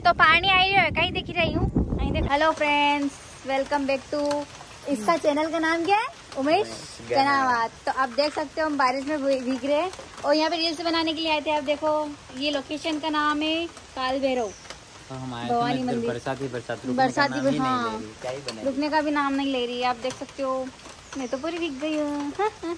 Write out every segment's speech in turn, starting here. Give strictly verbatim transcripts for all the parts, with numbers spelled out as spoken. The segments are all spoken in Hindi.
तो पानी आई है, कहीं दिख रही हूँ। Hello friends, welcome back to, इसका चैनल का नाम क्या है? उमेश गनावत। तो आप देख सकते हो हम बारिश में भीग रहे हैं और यहाँ पे रील्स बनाने के लिए आए थे। आप देखो ये लोकेशन का नाम है काल भैरव भवानी मंदिर। बरसाती बरसात बरसाती हाँ, रुकने का भी नाम नहीं ले रही है। आप देख सकते हो मैं तो पूरी भीग गई हूँ।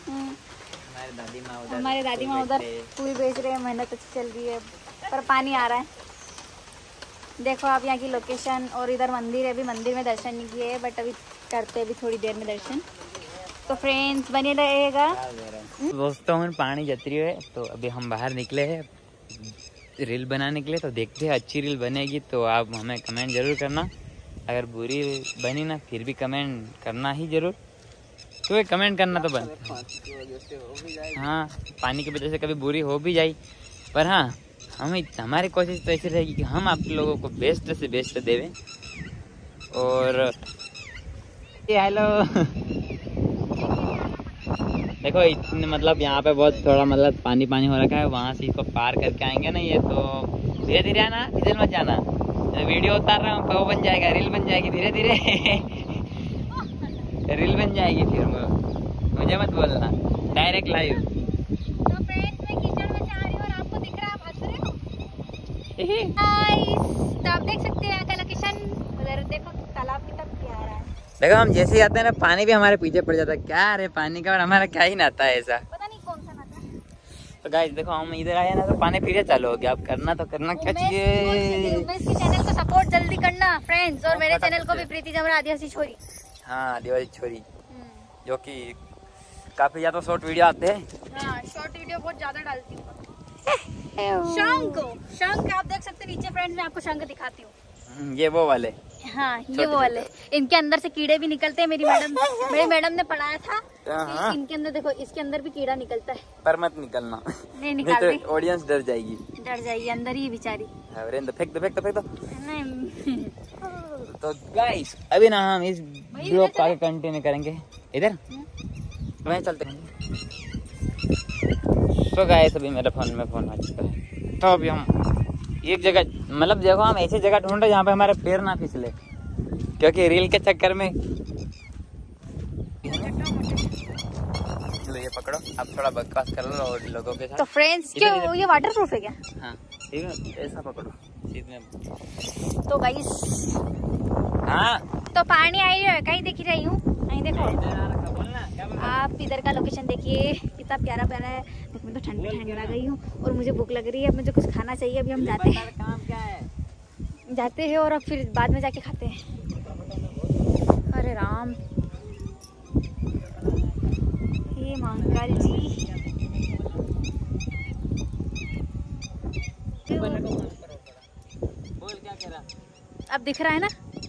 हमारे दादी माँ उधर फूल बेच रहे हैं, मेहनत अच्छी चल रही है पर पानी आ रहा है। देखो आप यहाँ की लोकेशन, और इधर मंदिर है। अभी मंदिर में दर्शन नहीं किए बट अभी करते हैं अभी थोड़ी देर में दर्शन। तो फ्रेंड्स बने रहेगा। दोस्तों हम पानी जतरी है तो अभी हम बाहर निकले हैं रील बनाने के लिए। तो देखते हैं अच्छी रील बनेगी तो आप हमें कमेंट जरूर करना। अगर बुरी बनी ना फिर भी कमेंट करना ही जरूर, क्योंकि कमेंट करना तो बनता है। हाँ, पानी की वजह से कभी बुरी हो भी जाए पर हाँ हमें हमारी कोशिश तो ऐसी रहेगी कि हम आप लोगों को बेस्ट से बेस्ट देवें। और हेलो देखो इतने मतलब यहाँ पे बहुत थोड़ा मतलब पानी पानी हो रखा है। वहाँ से इसको पार करके आएंगे ना ये तो धीरे धीरे आना, इधर मत जाना। वीडियो उतार रहा हूँ वो बन जाएगा, रील बन जाएगी धीरे धीरे रील बन जाएगी फिर मुझे मत बोलना, डायरेक्ट लाइव। तो आप देख सकते हैं का लोकेशन। उधर देखो तालाब की तरफ क्या आ रहा है। देखो हम जैसे ही आते हैं ना पानी भी हमारे पीछे पड़ जाता है। क्या अरे पानी का और हमारा क्या ही नाता है ऐसा, पता नहीं कौन सा नाता है। तो गाइस देखो हम इधर आए ना तो पानी फिर चालू हो गया। अब करना तो करना क्या चाहिए, उमेश के चैनल को सपोर्ट जल्दी करना फ्रेंड्स, और मेरे चैनल को भी प्रीति जमरा आदिवासी छोरी। हाँ आदिवासी छोरी, जो कि काफी ज्यादा शॉर्ट वीडियो आते हैं। हाँ शॉर्ट वीडियो बहुत ज्यादा डालती हूँ। शंख शंख आप देख सकते हैं नीचे फ्रेंड्स, मैं आपको शंख दिखाती हूँ। ये वो वाले, हाँ ये वो वाले, इनके अंदर से कीड़े भी निकलते हैं। मेरी मैडम मेरी मैडम ने पढ़ाया था कि इनके अंदर देखो इसके अंदर भी कीड़ा निकलता है। पर मत निकलना, नहीं निकाल तो ऑडियंस डर जाएगी, डर जाएगी अंदर ही बेचारी। फेंक दो फेंक दो फेंक दो। नहीं तो गाइस अभी ना हम इस ब्लॉग को आगे कंटिन्यू करेंगे। इधर वहीं चलते हैं। तो गाइस अभी मेरे फोन में फोन आ चुका है। तो अभी हम एक जगह मतलब देखो हम ऐसी जगह ढूंढ रहे जहाँ पे हमारे पैर ना फिसले, क्योंकि रील के चक्कर में। चलो ये पकड़ो, आप थोड़ा बकवास कर लो और लोगों के साथ। तो फ्रेंड्स क्यों ये वाटर प्रूफ है क्या? हाँ ठीक है, ऐसा पकड़ो सीधे। तो गाइस हाँ तो पानी आई है, कहीं दिख रही हूँ, कहीं देखो आप इधर का लोकेशन देखिए कितना प्यारा प्यारा है। देखो मैं तो ठंड ठंड आ गई हूँ और मुझे भूख लग रही है। अब मुझे कुछ खाना चाहिए। अभी हम जाते हैं, काम क्या है? जाते हैं और अब फिर बाद में जाके खाते हैं। अरे राम, हे महाकाल जी। बोल क्या कह रहा? अब दिख रहा है ना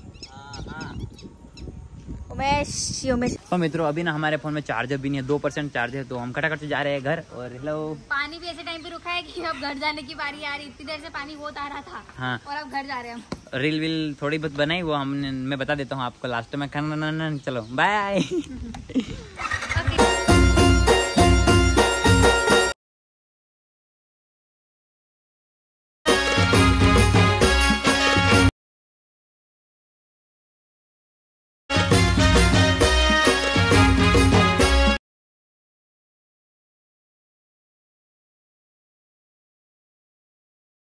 उमेश उमेश। तो मित्रों अभी ना हमारे फोन में चार्जर भी नहीं है, दो परसेंट चार्ज है। तो हम खटाखट से जा रहे हैं घर। और हेलो, पानी भी ऐसे टाइम पे रुका है कि अब घर जाने की बारी आ रही। इतनी देर से पानी बहुत आ रहा था। हाँ और अब घर जा रहे हैं हम। रील विल थोड़ी बहुत बनाई, वो हमने मैं बता देता हूँ आपको लास्ट में। चलो बाय।